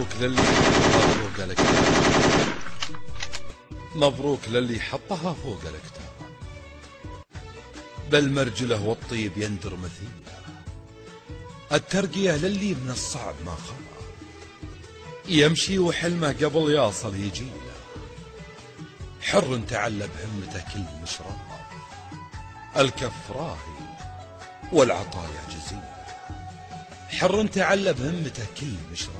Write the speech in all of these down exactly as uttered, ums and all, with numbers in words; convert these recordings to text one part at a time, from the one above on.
مبروك للي حطها فوق الكتاب، مبروك للي حطها فوق الكتاب، بالمرجله والطيب يندر مثيله، الترقية للي من الصعب ما خلا، يمشي وحلمه قبل يصل يجيله، حر تعلى بهمته كل مشراب، الكف راهي والعطايا جزيله، حر تعلى بهمته كل مشراب،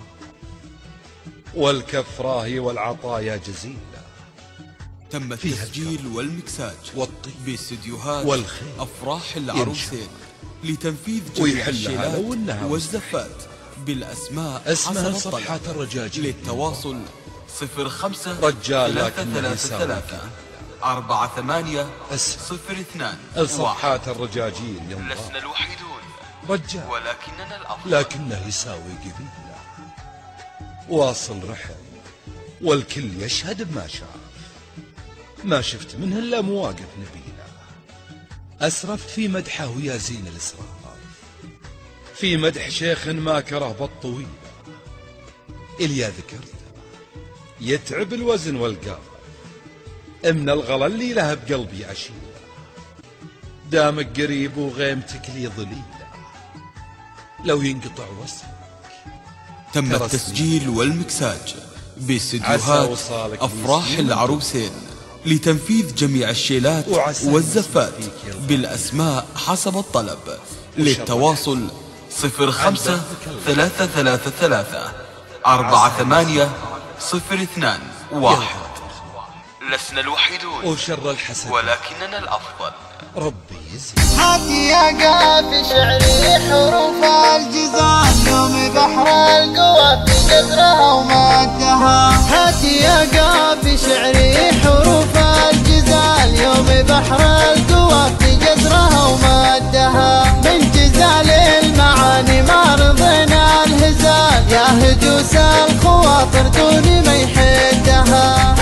والكف راهي والعطايا جزيله. تم التسجيل والمكساج والطيب باستديوهات والخير أفراح العروسين لتنفيذ جميع الشيلات والزفات بالأسماء اسمها حسب صفحات الطلب. الرجاجيل للتواصل صفر خمسة رجال ثلاثة لكنه ثلاثة يساوي ثلاثة أربعة ثمانية اسم صفر اثنان الصفحات الرجاجيل لسنا ينضاف الوحيدون رجال ولكننا الأفضل، لكنه يساوي قبيله، واصل رحل والكل يشهد بما شاف، ما شفت منه الا مواقف نبيله، اسرفت في مدحه ويا زين الاسراف، في مدح شيخ ما كره بالطويله، اليا ذكرته يتعب الوزن والقافه، من الغلا اللي له بقلبي عشيله، دامك قريب وغيمتك لي ظليله، لو ينقطع وصلك. تم التسجيل والمكساج باستديوهات أفراح العروسين لتنفيذ جميع الشيلات والزفات بالأسماء حسب الطلب. للتواصل صفر خمسة ثلاثة ثلاثة ثلاثة أربعة ثمانية صفر اثنان واحد. لسنا الوحيدون وشر الحسد ولكننا الأفضل، ربي يزيد. هاتي يا قافي شعري حروف الجزال، يوم بحر القوى في قدرها ومادها. هاتي يا قافي شعري حروف الجزال، يوم بحر القوى في قدرها ومادها. من جزال المعاني ما رضينا الهزال، يا هجوس الخواطر دون ما يحدها.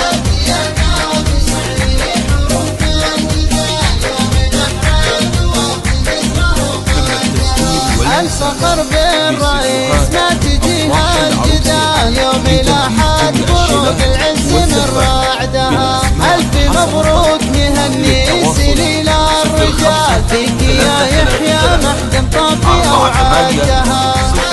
الفخر بالرئيس ما تجيها الجدال، يوم لاحت بروق العز من رعدها. ألف مبروك نهني سليل الرجال، فيك يا يحيى محكم طافي أوعادها.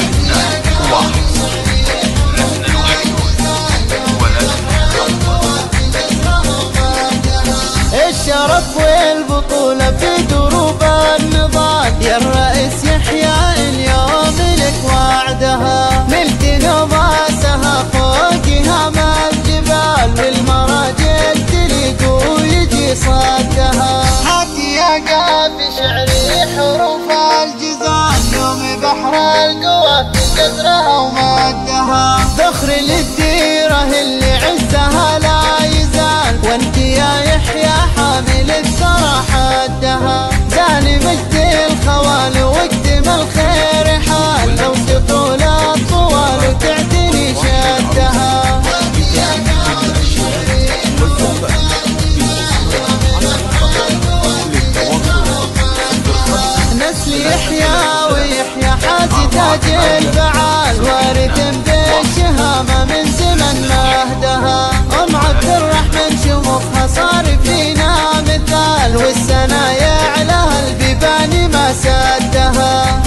الشرف والبطولة في دروب النضال، يا الرئيس يحيى اليوم لك وعدها. ملك نضاسها فوقها ما الجبال، والمراجل تليق ويجي صدها. هاتي يا قافي شعري حروف الجزال، يوم بحر القوى في قدرها ومادها. ذخر للديرة اللي عزها لا يزال، وانت يا يحيى حامل الثرى حدها. زاني مجد الخوال واقدم الخير حال، لو تطول الطوال وتعتني شدها. نسل يحيى ويحيى حازي تاج الفعال، وارث بالشهامة من زمن مهدها. أم عبد الرحمن شموخها صار فينا مثال، والسنايا لها البيبان ما سدها.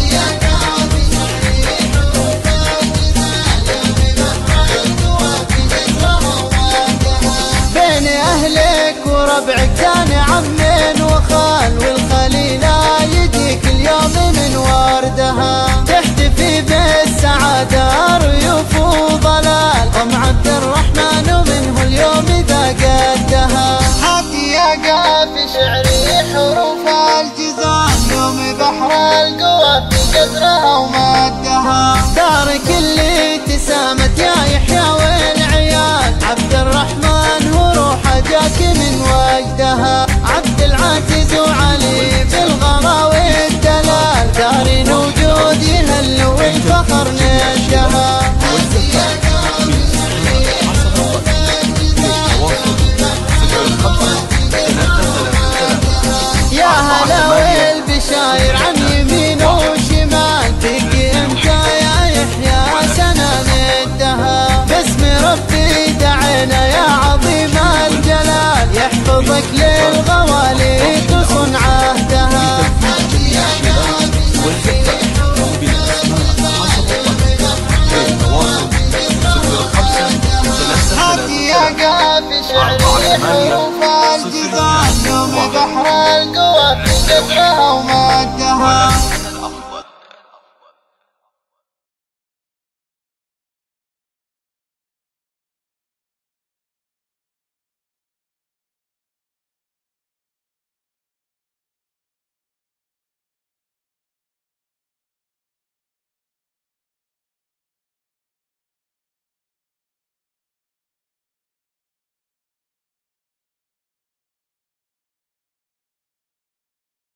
بين أهلك وربعك كان عم وخال، والخليلة يجيك اليوم من وردها. تحتفي بالسعادة ريوف وضلال، أم عبد الرحمن ومنه اليوم إذا قدها. هاتي يا قافي شعري حروف الجزال، يوم بحر القوى في قدرها ومادها. دارك اللي تسامت يا يحيى والعيال، عبد الرحمن هو روحه جاك من وجدها. عبد العزيز وعلي بالغلا والدلال، دارين وجود يهل والفخر نشها. يا هلا والبشاير عن يمين وشمال، فيك انت يا يحيى سنة ندها. يحفظك للغوالي تصن عهدها. هاتي يا قافي شعري حروف الجزال، يوم بحر القوى في قدرها ومادها.